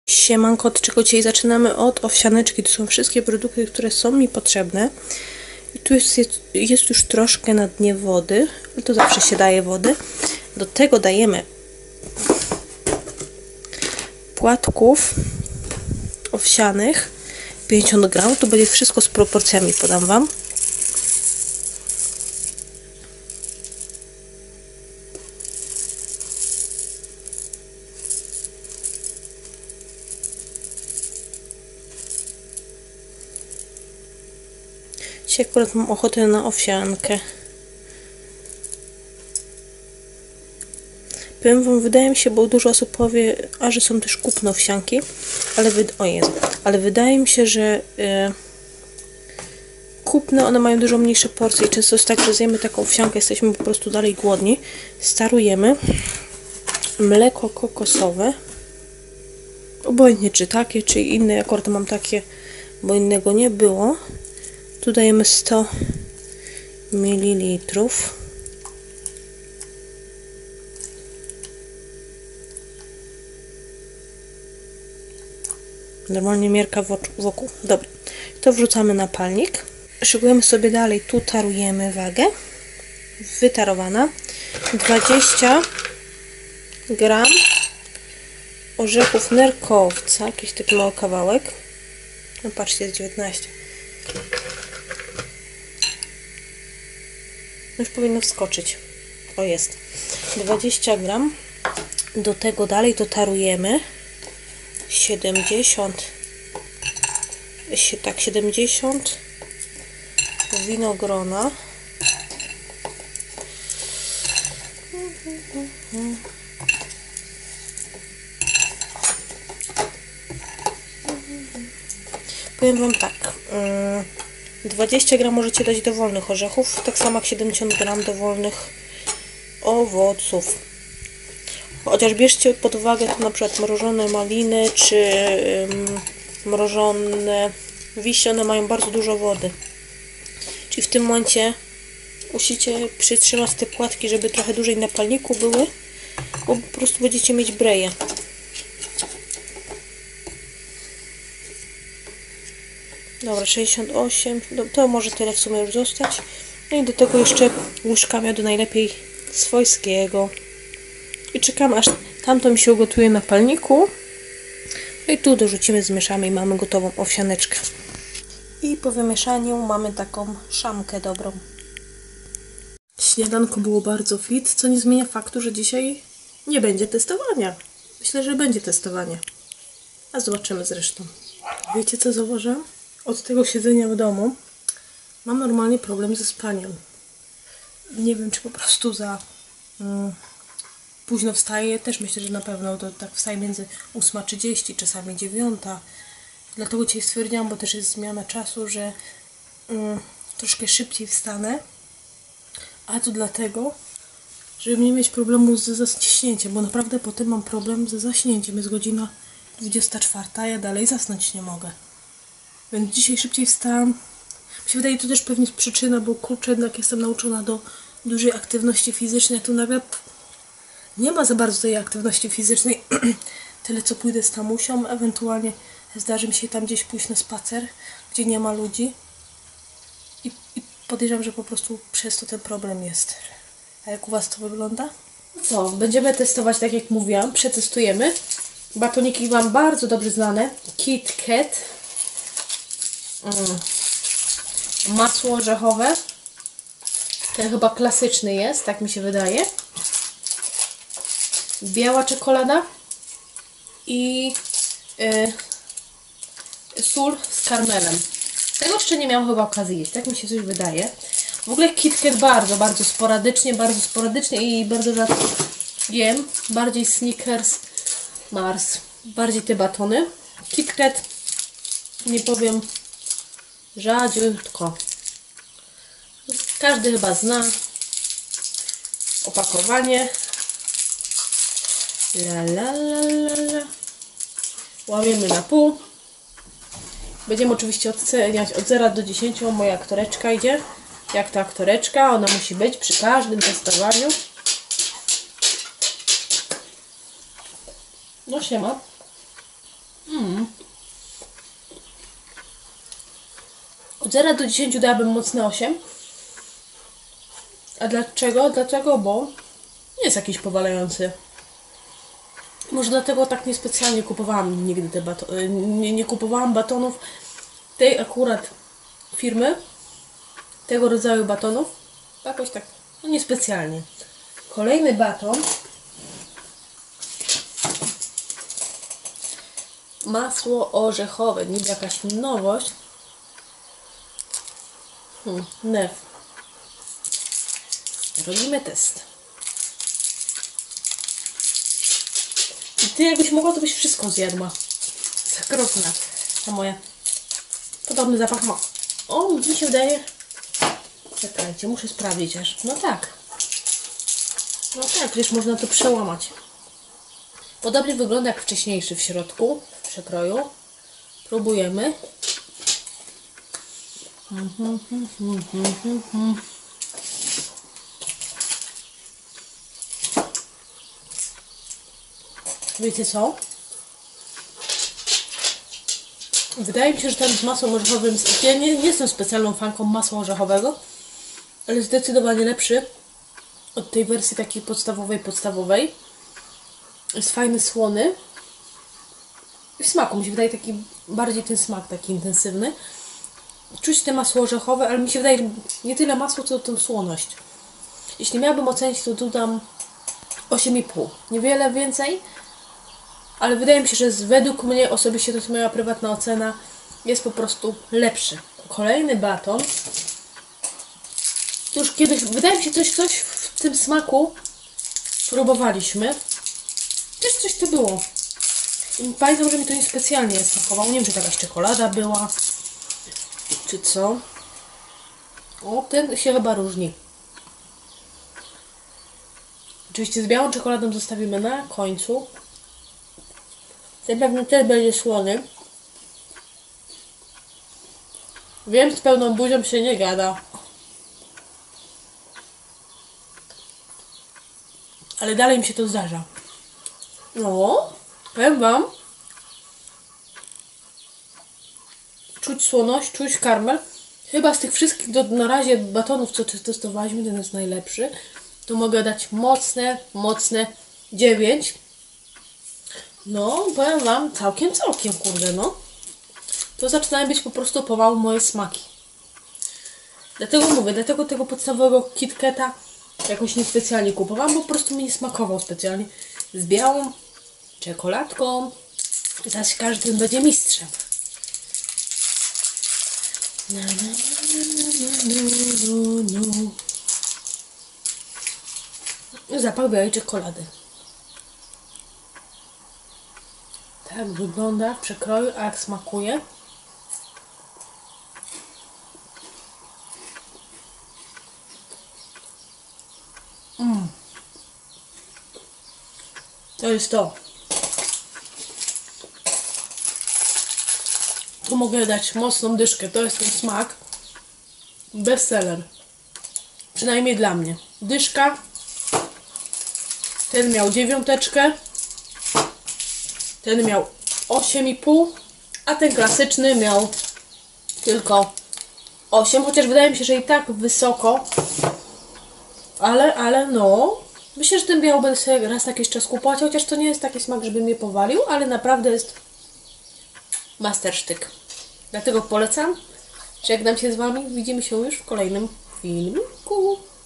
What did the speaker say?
Siemanko, od czego dzisiaj zaczynamy? Od owsianeczki. To są wszystkie produkty, które są mi potrzebne. I tu jest już troszkę na dnie wody. To zawsze się daje wody. Do tego dajemy płatków owsianych 50 gram. Tu będzie wszystko z proporcjami, podam Wam. Dzisiaj akurat mam ochotę na owsiankę. Powiem Wam, wydaje mi się, bo dużo osób powie, a że są też kupne owsianki, ale wydaje mi się, że kupne one mają dużo mniejsze porcje i często jest tak, że zjemy taką owsiankę, jesteśmy po prostu dalej głodni. Starujemy mleko kokosowe, obojętnie czy takie, czy inne, akurat mam takie, bo innego nie było. Tu dajemy 100 ml. Normalnie miarka wokół. Dobra. To wrzucamy na palnik. Szykujemy sobie dalej. Tu tarujemy wagę. Wytarowana. 20 gram orzechów nerkowca. Jakiś taki mały kawałek. No patrzcie, jest 19. Już powinno wskoczyć. O, jest. 20 gram. Do tego dalej dotarujemy 70 winogrona. Powiem Wam tak. 20 gram możecie dać dowolnych orzechów, tak samo jak 70 gram dowolnych owoców. Chociaż bierzcie pod uwagę tu na przykład mrożone maliny czy mrożone wiśnie, one mają bardzo dużo wody. Czyli w tym momencie musicie przytrzymać te płatki, żeby trochę dłużej na palniku były, bo po prostu będziecie mieć breje. Dobra, 68, to może tyle w sumie już zostać. No i do tego jeszcze łyżka miodu, najlepiej swojskiego. I czekamy, aż tamto mi się ugotuje na palniku. No i tu dorzucimy, zmieszamy i mamy gotową owsianeczkę. I po wymieszaniu mamy taką szamkę dobrą. Śniadanko było bardzo fit, co nie zmienia faktu, że dzisiaj nie będzie testowania. Myślę, że będzie testowanie. A zobaczymy zresztą. Wiecie, co zauważyłam? Od tego siedzenia w domu mam normalnie problem ze spaniem. Nie wiem, czy po prostu za późno wstaję. Też myślę, że na pewno to tak wstaję między 8:30, czasami 9. Dlatego dzisiaj stwierdziłam, bo też jest zmiana czasu, że troszkę szybciej wstanę. A to dlatego, żeby nie mieć problemu ze zaśnięciem, bo naprawdę potem mam problem ze zaśnięciem. Jest godzina 24, a ja dalej zasnąć nie mogę. Więc dzisiaj szybciej wstałam. Mi się wydaje, to też pewnie jest przyczyna, bo kurczę, jednak jestem nauczona do dużej aktywności fizycznej. Tu nawet nie ma za bardzo tej aktywności fizycznej. Tyle, co pójdę z tamusią. Ewentualnie zdarzy mi się tam gdzieś pójść na spacer, gdzie nie ma ludzi. I podejrzewam, że po prostu przez to ten problem jest. A jak u Was to wygląda? Co, będziemy testować, tak jak mówiłam. Przetestujemy. Batoniki mam bardzo dobrze znane. Kit Kat. Masło orzechowe. Ten chyba klasyczny jest, tak mi się wydaje. Biała czekolada i sól z karmelem. Tego jeszcze nie miałam chyba okazji jeść, tak mi się coś wydaje. W ogóle Kit Kat bardzo sporadycznie i bardzo rzadko jem. Bardziej Snickers, Mars, bardziej te batony. Kit Kat, nie powiem, rzadziutko. Każdy chyba zna opakowanie. Łamiemy na pół. Będziemy oczywiście oceniać od 0 do 10. Moja aktoreczka idzie. Jak ta aktoreczka, ona musi być przy każdym testowaniu. No siema. Od 0 do 10 dałabym mocne 8. A dlaczego? Dlaczego? Bo nie jest jakiś powalający. Może dlatego tak niespecjalnie kupowałam nigdy te batony. Nie kupowałam batonów tej akurat firmy, tego rodzaju batonów. Jakoś tak, no niespecjalnie. Kolejny baton. Masło orzechowe, niby jakaś nowość. Nef. Robimy test. I ty jakbyś mogła, to byś wszystko zjadła. Zakropna. Ta moja. Podobny zapach ma. O, mi się wydaje. Czekajcie, muszę sprawdzić aż. No tak. No tak, wiesz, można to przełamać. Podobnie wygląda jak wcześniejszy w środku, w przekroju. Próbujemy. Wiecie co? Wydaje mi się, że ten z masłem orzechowym... Ja nie jestem specjalną fanką masła orzechowego, ale zdecydowanie lepszy od tej wersji takiej podstawowej. Jest fajny, słony. I w smaku mi się wydaje taki bardziej ten smak taki intensywny. Czuć te masło orzechowe, ale mi się wydaje nie tyle masło, co tą słoność. Jeśli miałabym ocenić, to tu dam 8,5. Niewiele więcej, ale wydaje mi się, że według mnie osobiście, to jest moja prywatna ocena, jest po prostu lepszy. Kolejny baton. Już kiedyś, wydaje mi się, coś w tym smaku próbowaliśmy. Też coś to było. I pamiętam, że mi to niespecjalnie smakowało. Nie wiem, czy to jakaś czekolada była, czy co. O, ten się chyba różni. Oczywiście z białą czekoladą zostawimy na końcu. Ten pewnie też będzie słony. Wiem, z pełną buzią się nie gada. Ale dalej mi się to zdarza. No, powiem wam. Czuć słoność, czuć karmel. Chyba z tych wszystkich na razie batonów, co testowaliśmy, ten jest najlepszy. Tu mogę dać mocne 9. No, powiem wam, całkiem, kurde, no. To zaczynają być po prostu pomału moje smaki. Dlatego mówię, dlatego tego podstawowego KitKata jakoś niespecjalnie kupowałam, bo po prostu mi nie smakował specjalnie. Z białą czekoladką. Zaś każdy będzie mistrzem. Zapach białej czekolady. Tak wygląda w przekroju, a jak smakuje? To jest to. Tu mogę dać mocną dyszkę. To jest ten smak. Bestseller. Przynajmniej dla mnie. Dyszka. Ten miał 9. Ten miał 8,5. A ten klasyczny miał tylko 8. Chociaż wydaje mi się, że i tak wysoko. Ale no. Myślę, że ten biały będę sobie raz na jakiś czas kupować. Chociaż to nie jest taki smak, żeby mnie powalił. Ale naprawdę jest mastersztyk. Dlatego polecam. Żegnam się z wami. Widzimy się już w kolejnym filmiku.